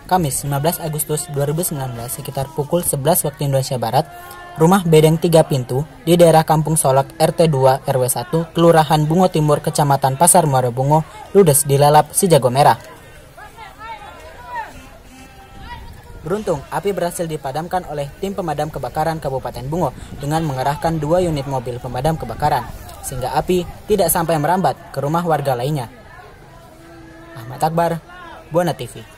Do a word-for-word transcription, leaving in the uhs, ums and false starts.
Kamis lima belas Agustus dua ribu sembilan belas sekitar pukul sebelas waktu Indonesia Barat, rumah bedeng tiga pintu di daerah Kampung Solak R T dua R W satu, Kelurahan Bungo Timur, Kecamatan Pasar Muara Bungo, ludes dilalap si jago merah. Beruntung, api berhasil dipadamkan oleh tim pemadam kebakaran Kabupaten Bungo dengan mengerahkan dua unit mobil pemadam kebakaran, sehingga api tidak sampai merambat ke rumah warga lainnya. Ahmad Akbar, Buana T V.